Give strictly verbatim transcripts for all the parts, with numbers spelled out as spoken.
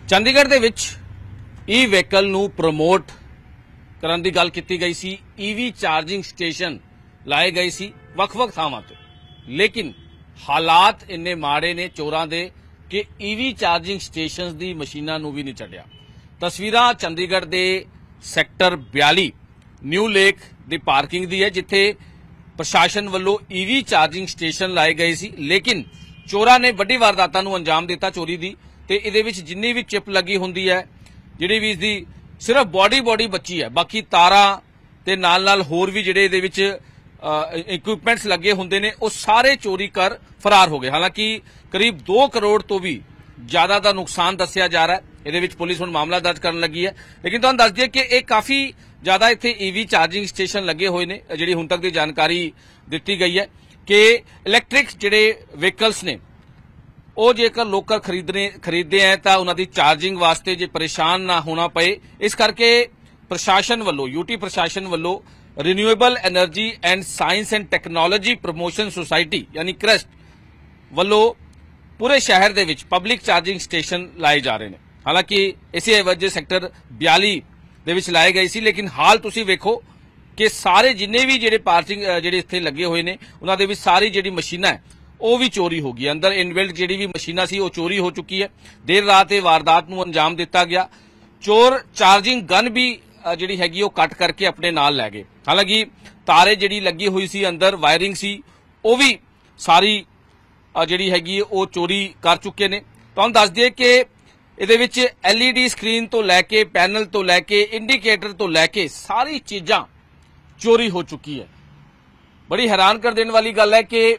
ਚੰਡੀਗੜ੍ਹ ਦੇ ਵਿੱਚ ਈ ਵਹੀਕਲ ਨੂੰ ਪ੍ਰਮੋਟ ਕਰਨ ਦੀ ਗੱਲ ਕੀਤੀ ਗਈ ਸੀ। ਈਵੀ ਚਾਰजिंग ਸਟੇਸ਼ਨ ਲਾਏ ਗਏ ਸੀ ਵੱਖ-ਵੱਖ ਥਾਵਾਂ ਤੇ, ਲੇਕਿਨ ਹਾਲਾਤ ਇੰਨੇ ਮਾੜੇ ਨੇ ਚੋਰਾਂ ਦੇ ਕਿ ਈਵੀ ਚਾਰजिंग ਸਟੇਸ਼ਨਸ ਦੀ ਮਸ਼ੀਨਾਂ ਨੂੰ ਵੀ ਨਹੀਂ ਛੱਡਿਆ। ਤਸਵੀਰਾਂ ਚੰਡੀਗੜ੍ਹ ਦੇ ਸੈਕਟਰ ਬਿਆਲੀ ਨਿਊ ਲੇਕ ਦੀ ਪਾਰਕਿੰਗ ਦੀ ਹੈ, ਜਿੱਥੇ ਪ੍ਰਸ਼ਾਸਨ ਵੱਲੋਂ ਈਵੀ ਚਾਰजिंग ਸਟੇਸ਼ਨ ਲਾਏ ਗਏ ਸੀ, ਲੇਕਿਨ ਚੋਰਾਂ ਨੇ ਵੱਡੀ ਵਾਰਦਾਤਾਂ ਨੂੰ ਅੰਜਾਮ ਦਿੱਤਾ ਚੋਰੀ ਦੀ। ਤੇ ਇਹਦੇ ਵਿੱਚ ਜਿੰਨੀ ਵੀ ਚਿਪ ਲੱਗੀ ਹੁੰਦੀ ਹੈ, ਜਿਹੜੀ ਵੀ ਇਸਦੀ ਸਿਰਫ ਬੋਡੀ ਬੋਡੀ ਬਚੀ ਹੈ, ਬਾਕੀ ਤਾਰਾਂ ਤੇ ਨਾਲ ਨਾਲ ਹੋਰ ਵੀ ਜਿਹੜੇ ਇਹਦੇ ਵਿੱਚ ਇਕਵਿਪਮੈਂਟਸ ਲੱਗੇ ਹੁੰਦੇ ਨੇ ਉਹ ਸਾਰੇ ਚੋਰੀ ਕਰ ਫਰਾਰ ਹੋ ਗਏ। ਹਾਲਾਂਕਿ ਕਰੀਬ ਦੋ ਕਰੋੜ ਤੋਂ ਵੀ ਜ਼ਿਆਦਾ ਦਾ ਨੁਕਸਾਨ ਦੱਸਿਆ ਜਾ ਰਿਹਾ ਹੈ। ਇਹਦੇ ਵਿੱਚ ਪੁਲਿਸ ਹੁਣ ਮਾਮਲਾ ਦਰਜ ਕਰਨ ਲੱਗੀ ਹੈ, ਲੇਕਿਨ ਤੁਹਾਨੂੰ ਦੱਸ ਦਈਏ ਕਿ ਇਹ ਕਾਫੀ ਜ਼ਿਆਦਾ ਇੱਥੇ ਈਵੀ ਚਾਰजिंग ਸਟੇਸ਼ਨ ਲੱਗੇ ਹੋਏ ਨੇ। ਜਿਹੜੀ ਹੁਣ ਤੱਕ ਦੀ ਜਾਣਕਾਰੀ ਦਿੱਤੀ ਗਈ ਹੈ ਕਿ ਇਲੈਕਟ੍ਰਿਕ ਜਿਹੜੇ ਵਹੀਕਲਸ ਨੇ ਉਹ ਜੇਕਰ ਲੋਕ ਖਰੀਦਨੇ ਖਰੀਦਦੇ ਹੈ ਤਾਂ ਉਹਨਾਂ ਦੀ ਚਾਰजिंग ਵਾਸਤੇ ਜੇ ਪਰੇਸ਼ਾਨ ਨਾ ਹੋਣਾ ਪਏ, ਇਸ ਕਰਕੇ ਪ੍ਰਸ਼ਾਸਨ ਵੱਲੋਂ ਯੂਟੀ ਪ੍ਰਸ਼ਾਸਨ ਵੱਲੋਂ renewable energy and science and technology promotion society ਯਾਨੀ ਕ੍ਰੈਸਟ ਵੱਲੋਂ ਪੂਰੇ ਸ਼ਹਿਰ ਦੇ ਵਿੱਚ ਪਬਲਿਕ ਚਾਰजिंग ਸਟੇਸ਼ਨ ਲਾਏ ਜਾ ਰਹੇ ਨੇ। ਹਾਲਾਂਕਿ ਇਸੇ ਵਜ੍ਹਾ ਸੈਕਟਰ ਬਿਆਲੀ ਦੇ ਵਿੱਚ ਲਾਏ ਗਏ ਸੀ, ਲੇਕਿਨ ਹਾਲ ਤੁਸੀਂ ਵੇਖੋ ਕਿ ਸਾਰੇ ਜਿੰਨੇ ਵੀ ਜਿਹੜੇ ਪਾਰਕਿੰਗ ਜਿਹੜੇ ਇੱਥੇ ਲੱਗੇ ਹੋਏ ਨੇ ਉਹਨਾਂ ਦੇ ਵਿੱਚ ਸਾਰੀ ਜਿਹੜੀ ਮਸ਼ੀਨਾਂ ਹੈ ਉਹ ਵੀ ਚੋਰੀ ਹੋ ਗਈ। ਅੰਦਰ ਇਨਬਿਲਟ ਜਿਹੜੀ ਵੀ ਮਸ਼ੀਨਾਂ ਸੀ ਉਹ ਚੋਰੀ ਹੋ ਚੁੱਕੀ ਹੈ। ਦੇਰ ਰਾਤ ਇਹ ਵਾਰਦਾਤ ਨੂੰ ਅੰਜਾਮ ਦਿੱਤਾ ਗਿਆ। ਚੋਰ ਚਾਰजिंग ਗਨ ਵੀ ਜਿਹੜੀ ਹੈਗੀ ਉਹ ਕੱਟ ਕਰਕੇ ਆਪਣੇ ਨਾਲ ਲੈ ਗਏ। ਹਾਲਾਂਕਿ ਤਾਰੇ ਜਿਹੜੀ ਲੱਗੀ ਹੋਈ ਸੀ ਅੰਦਰ ਵਾਇਰਿੰਗ ਸੀ ਉਹ ਵੀ ਸਾਰੀ ਜਿਹੜੀ ਹੈਗੀ ਉਹ ਚੋਰੀ ਕਰ ਚੁੱਕੇ ਨੇ। ਤੁਹਾਨੂੰ ਦੱਸ ਦਈਏ ਕਿ ਇਹਦੇ ਵਿੱਚ ਐਲਈਡੀ ਸਕਰੀਨ ਤੋਂ ਲੈ ਕੇ ਪੈਨਲ ਤੋਂ ਲੈ ਕੇ ਇੰਡੀਕੇਟਰ ਤੋਂ ਲੈ ਕੇ ਸਾਰੀ ਚੀਜ਼ਾਂ ਚੋਰੀ ਹੋ ਚੁੱਕੀ ਹੈ। ਬੜੀ ਹੈਰਾਨ ਕਰ ਦੇਣ ਵਾਲੀ ਗੱਲ ਹੈ ਕਿ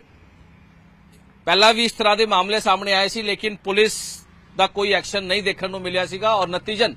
ਪਹਿਲਾਂ ਵੀ ਇਸ ਤਰ੍ਹਾਂ ਦੇ ਮਾਮਲੇ ਸਾਹਮਣੇ ਆਏ ਸੀ, ਲੇਕਿਨ ਪੁਲਿਸ ਦਾ ਕੋਈ ਐਕਸ਼ਨ ਨਹੀਂ ਦੇਖਣ ਨੂੰ ਮਿਲਿਆ ਸੀਗਾ ਔਰ ਨਤੀਜਨ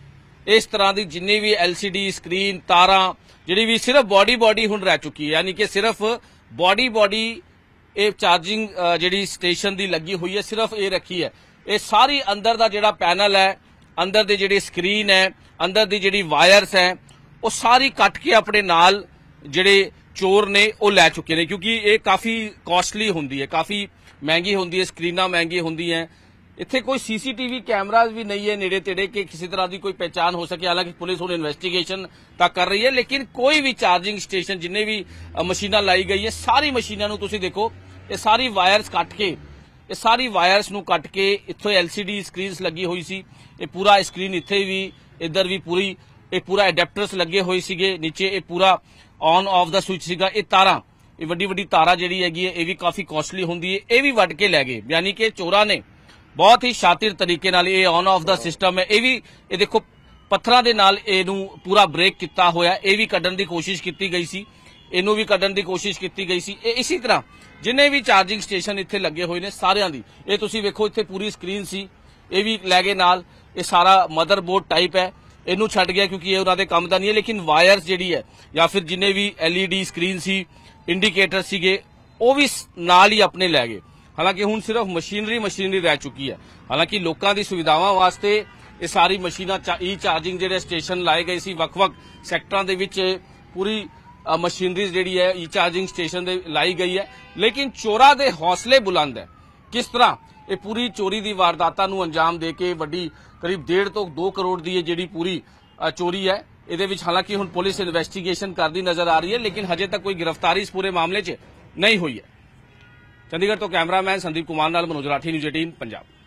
ਇਸ ਤਰ੍ਹਾਂ ਦੀ ਜਿੰਨੀ ਵੀ ਐਲਸੀਡੀ ਸਕਰੀਨ ਤਾਰਾਂ ਜਿਹੜੀ ਵੀ ਸਿਰਫ ਬੋਡੀ ਬੋਡੀ ਹੁਣ ਰਹਿ ਚੁੱਕੀ ਹੈ, ਯਾਨੀ ਕਿ ਸਿਰਫ ਬੋਡੀ ਬੋਡੀ ਇਹ ਚਾਰजिंग ਜਿਹੜੀ ਸਟੇਸ਼ਨ ਦੀ ਲੱਗੀ ਹੋਈ ਹੈ ਸਿਰਫ ਇਹ ਰੱਖੀ ਹੈ। ਇਹ ਸਾਰੀ ਅੰਦਰ ਦਾ ਜਿਹੜਾ ਪੈਨਲ ਹੈ, ਅੰਦਰ ਦੀ ਜਿਹੜੀ ਸਕਰੀਨ ਹੈ, ਅੰਦਰ ਦੀ ਜਿਹੜੀ ਵਾਇਰਸ ਹੈ ਉਹ ਸਾਰੀ ਕੱਟ ਕੇ ਆਪਣੇ ਨਾਲ ਜਿਹੜੇ ਚੋਰ ਨੇ ਉਹ ਲੈ ਚੁੱਕੇ ਨੇ, ਕਿਉਂਕਿ ਇਹ ਕਾਫੀ ਕਾਸਟਲੀ ਹੁੰਦੀ ਹੈ, ਕਾਫੀ ਮਹਿੰਗੀ ਹੁੰਦੀ ਹੈ, ਸਕਰੀਨਾਂ ਮਹਿੰਗੀ ਹੁੰਦੀਆਂ। ਇੱਥੇ ਕੋਈ ਸੀਸੀਟੀਵੀ ਕੈਮਰਾਜ਼ ਵੀ ਨਹੀਂ ਹੈ ਨੇੜੇ ਤੇੜੇ ਕਿ ਕਿਸੇ ਤਰ੍ਹਾਂ ਦੀ ਕੋਈ ਪਹਿਚਾਣ ਹੋ ਸਕੇ। ਹਾਲਾਂਕਿ ਪੁਲਿਸ ਹੁਣ ਇਨਵੈਸਟੀਗੇਸ਼ਨ ਤਾਂ ਕਰ ਰਹੀ ਹੈ, ਲੇਕਿਨ ਕੋਈ ਵੀ ਚਾਰजिंग ਸਟੇਸ਼ਨ ਜਿੰਨੇ ਵੀ ਮਸ਼ੀਨਾਂ ਲਾਈ ਗਈ ਹੈ ਸਾਰੀ ਮਸ਼ੀਨਾਂ ਨੂੰ ਤੁਸੀਂ ਦੇਖੋ, ਇਹ ਸਾਰੀ ਵਾਇਰਸ ਕੱਟ ਕੇ ਇਹ ਸਾਰੀ ਵਾਇਰਸ ਨੂੰ ਕੱਟ ਕੇ ਇੱਥੋਂ ਐਲਸੀਡੀ ਸਕਰੀਨਸ ਲੱਗੀ ਹੋਈ ਸੀ, ਇਹ ਪੂਰਾ ਸਕਰੀਨ ਇੱਥੇ ਵੀ ਇੱਧਰ ਵੀ ਪੂਰੀ ਇਹ ਪੂਰਾ ਅਡੈਪਟਰਸ ਲੱਗੇ ਹੋਏ ਸੀਗੇ, ਨੀਚੇ ਇਹ ਪੂਰਾ ਔਨ ਆਫ ਦਾ ਸਵਿਚ ਸੀਗਾ। ਇਹ ਤਾਰਾਂ ਇਹ ਵੱਡੀ ਵੱਡੀ ਤਾਰਾਂ ਜਿਹੜੀ ਹੈਗੀ ਹੈ ਇਹ ਵੀ ਕਾਫੀ ਕਾਸਟਲੀ ਹੁੰਦੀ ਹੈ, ਇਹ ਵੀ ਵੱਢ ਕੇ ਲੈ ਗਏ। ਯਾਨੀ ਕਿ ਚੋਰਾਂ ਨੇ ਬਹੁਤ ਹੀ ਸ਼ਾਤਿਰ ਤਰੀਕੇ ਨਾਲ ਇਹ ਔਨ ਆਫ ਦਾ ਸਿਸਟਮ ਹੈ, ਇਹ ਵੀ ਇਹ ਦੇਖੋ ਪੱਥਰਾਂ ਦੇ ਨਾਲ ਇਹਨੂੰ ਪੂਰਾ ਬ੍ਰੇਕ ਕੀਤਾ ਹੋਇਆ, ਇਹ ਵੀ ਕੱਢਣ ਦੀ ਕੋਸ਼ਿਸ਼ ਕੀਤੀ ਗਈ ਸੀ, ਇਹਨੂੰ ਵੀ ਕੱਢਣ ਦੀ ਕੋਸ਼ਿਸ਼ ਕੀਤੀ ਗਈ ਸੀ। ਇਹ ਇਸੇ ਤਰ੍ਹਾਂ ਜਿੰਨੇ ਵੀ ਚਾਰजिंग ਸਟੇਸ਼ਨ ਇੱਥੇ ਲੱਗੇ ਹੋਏ ਨੇ ਸਾਰਿਆਂ ਦੀ ਇਹ ਤੁਸੀਂ ਵੇਖੋ, ਇੱਥੇ ਪੂਰੀ ਸਕਰੀਨ ਸੀ ਇਹ ਵੀ ਲੈ ਗਏ ਨਾਲ। ਇਹ ਸਾਰਾ ਮਦਰਬੋਰਡ ਟਾਈਪ ਹੈ, ਇਹਨੂੰ ਛੱਡ ਗਿਆ ਕਿਉਂਕਿ ਇਹ ਉਹਨਾਂ ਦੇ ਕੰਮ ਦਾ ਨਹੀਂ ਹੈ, ਲੇਕਿਨ ਵਾਇਰਸ ਜਿਹੜੀ ਹੈ ਜਾਂ ਫਿਰ ਜਿੰਨੇ ਵੀ ਐਲਈਡੀ ਸਕਰੀਨ ਸੀ ਇੰਡੀਕੇਟਰ ਸੀਗੇ ਉਹ ਵੀ ਨਾਲ ਹੀ ਆਪਣੇ ਲੈ ਗਏ। ਹਾਲਾਂਕਿ ਹੁਣ ਸਿਰਫ ਮਸ਼ੀਨਰੀ ਮਸ਼ੀਨਰੀ ਰਹਿ ਚੁੱਕੀ ਹੈ। ਹਾਲਾਂਕਿ ਲੋਕਾਂ ਦੀ ਸੁਵਿਧਾਵਾਂ ਵਾਸਤੇ ਇਹ ਸਾਰੀ ਮਸ਼ੀਨਾਂ ਈ ਚਾਰजिंग ਜਿਹੜੇ ਸਟੇਸ਼ਨ ਲਾਏ ਗਏ ਸੀ ਵੱਖ-ਵੱਖ ਸੈਕਟਰਾਂ ਦੇ ਵਿੱਚ ਪੂਰੀ ਮਸ਼ੀਨਰੀ ਜਿਹੜੀ ਹੈ ਈ ਚਾਰजिंग ਸਟੇਸ਼ਨ ਦੇ ਲਾਈ ਗਈ ਹੈ, ਲੇਕਿਨ ਚੋਰਾਂ ਦੇ ਹੌਸਲੇ ਬੁਲੰਦ ਹੈ। ਕਿਸ ਤਰ੍ਹਾਂ ਇਹ ਪੂਰੀ ਚੋਰੀ ਦੀ ਵਾਰਦਾਤਾਂ ਨੂੰ ਅੰਜਾਮ ਦੇ ਕੇ ਵੱਡੀ ਕਰੀਬ ਡੇਢ ਤੋਂ ਦੋ ਕਰੋੜ ਦੀ ਜਿਹੜੀ ਪੂਰੀ ਚੋਰੀ ਹੈ ਇਹਦੇ ਵਿੱਚ ਹਾਲਾਂਕਿ ਹੁਣ ਪੁਲਿਸ ਇਨਵੈਸਟੀਗੇਸ਼ਨ ਕਰਦੀ ਨਜ਼ਰ ਆ ਰਹੀ ਹੈ, ਲੇਕਿਨ ਹਜੇ ਤੱਕ ਕੋਈ ਗ੍ਰਿਫਤਾਰੀ ਇਸ ਪੂਰੇ ਮਾਮਲੇ 'ਚ ਨਹੀਂ ਹੋਈ ਹੈ। ਚੰਡੀਗੜ੍ਹ ਤੋਂ ਕੈਮਰਾਮੈਨ ਸੰਦੀਪ ਕੁਮਾਰ ਨਾਲ ਮਨੋਜ ਰਾਠੀ, ਨਿਊਜ਼ ਅਠਾਰਾਂ ਪੰਜਾਬ।